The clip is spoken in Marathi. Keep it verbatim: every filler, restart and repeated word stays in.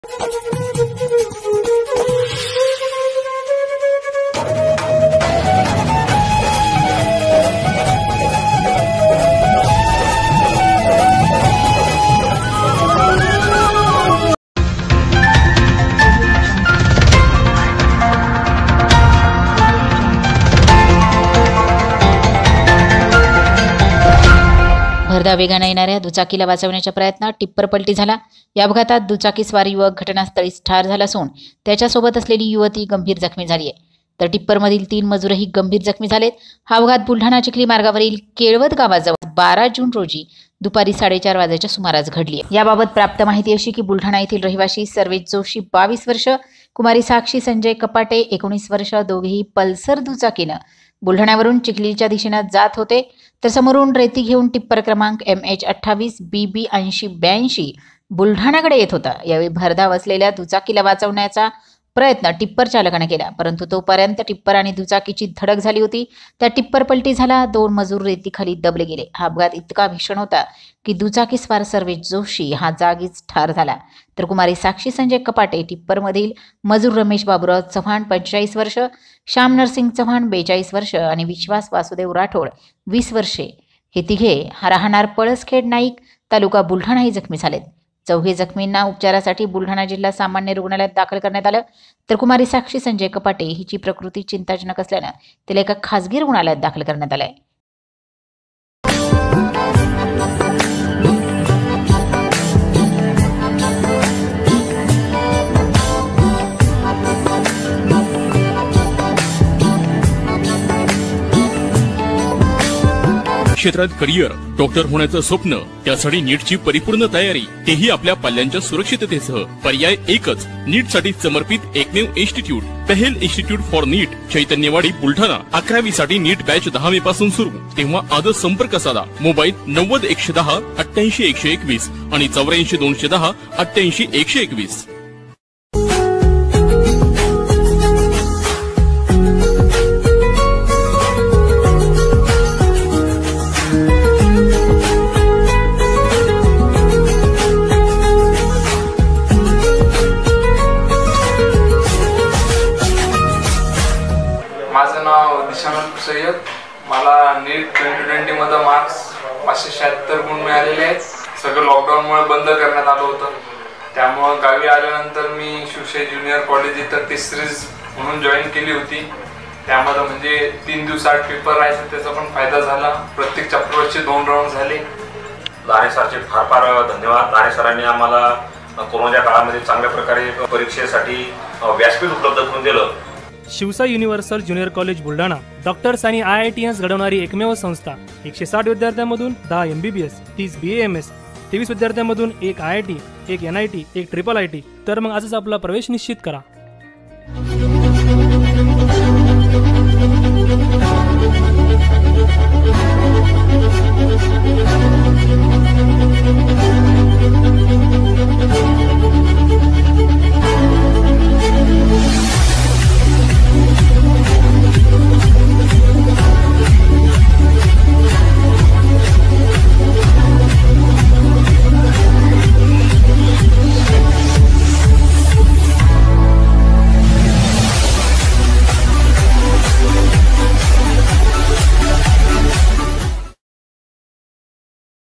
भरधाव वेगाने येणाऱ्या दुचाकीला वाचवण्याच्या प्रयत्नात टिप्पर पलटी झाला। या अपघातात दुचाकीस्वार युवक घटनास्थळीच ठार झाला असून त्याच्यासोबत असलेली युवती गंभीर जखमी झाली आहे, तर टिप्परमधील तीन मजूरही गंभीर जखमी झालेत। हा अपघात बुलढाणा चिखली मार्गावरील केळवद गावाजवळ बारा जून रोजी दुपारी साडेचार वाजेच्या सुमारास घडली आहे। याबाबत प्राप्त माहिती अशी की बुलढाणा येथील रहिवासी सर्वेश जोशी बावीस वर्ष, कुमारी साक्षी संजय कपाटे एकोणीस वर्ष, दोघेही पल्सर दुचाकीनं बुलढाण्यावरून चिखलीच्या दिशेने जात होते, तर समोरून रेती घेऊन टिप्पर क्रमांक एम एच अठ्ठावीस बी बी ऐंशी ब्याऐंशी बुलढाण्याकडे येत होता। यावेळी भरधाव असलेल्या दुचाकीला वाचवण्याचा प्रयत्न टिप्पर चालकाने केला, परंतु तोपर्यंत टिप्पर आणि दुचाकीची धडक झाली होती। त्या टिप्पर पलटी झाला, दोन मजूर रेतीखाली दबले गेले। हा अपघात इतका भीषण होता की दुचाकीस्वार सर्वेश जोशी हा जागीच ठार झाला, तर कुमारी साक्षी संजय कपाटे, टिप्परमधील मजूर रमेश बाबूराव चव्हाण पंचेचाळीस वर्ष, श्याम नरसिंग चव्हाण बेचाळीस वर्ष आणि विश्वास वासुदेव राठोड वीस वर्षे हे तिघे राहणार पळसखेड नाईक तालुका बुलढाणाही जखमी झालेत। चौघे जखमींना उपचारासाठी बुलढाणा जिल्हा सामान्य रुग्णालयात दाखल करण्यात आलं, तर कुमारी साक्षी संजय कपाटे हिची प्रकृती चिंताजनक असल्याने तिला एका खासगी रुग्णालयात दाखल करण्यात आलं आहे। क्षेत्रात करिअर, डॉक्टर होण्याचं स्वप्न, त्यासाठी नीटची परिपूर्ण तयारी, तेही आपल्या पाल्यांच्या सुरक्षिततेसह। पर्याय एकच, नीट साठी समर्पित एकमेव इन्स्टिट्यूट, पहेल institute for NEET, Chaitanyawadi Buldhana. अकरावी साठी नीट बॅच दहा मे पासून सुरू। तेव्हा आजच संपर्क साधा। मोबाईल नव्वद एकशे दहा अठ्ठ्याऐंशी एकशे एकवीस आणि चौऱ्याऐंशी दोनशे दहा अठ्ठ्याऐंशी एकशे एकवीस। माझं नाव दिशानंद सय्यद। मला नीट ट्वेंटी ट्वेंटी मध्ये मार्क्स पाचशे शहात्तर गुण मिळालेले आहेत। सगळं लॉकडाऊनमुळे बंद करण्यात आलं होतं, त्यामुळे गावी आल्यानंतर मी शिवशाही ज्युनियर कॉलेज इथं टी सिरीज म्हणून जॉईन केली होती। त्यामध्ये म्हणजे तीन दिवसात पेपर राहायचे, त्याचा पण फायदा झाला। प्रत्येक चॅप्टरचे दोन राऊंड झाले। दाणे सरचे फार फार धन्यवाद। दाणे सरांनी आम्हाला कोरोनाच्या काळामध्ये चांगल्या प्रकारे परीक्षेसाठी व्यासपीठ उपलब्ध करून दिलं। Shivshahi universal junior college Buldhana doctors आणि आय आय टी एस घडवणारी एकमेव संस्था। एकशे साठ विद्यार्थ्यांमधून दहा एम बी बी एस, तीस बी ए एम एस, तेवीस विद्यार्थ्यांमधून एक आय आय टी, एक एन आय टी, एक ट्रिपल आय टी। तर मग आजच आपला प्रवेश निश्चित करा। Thank you.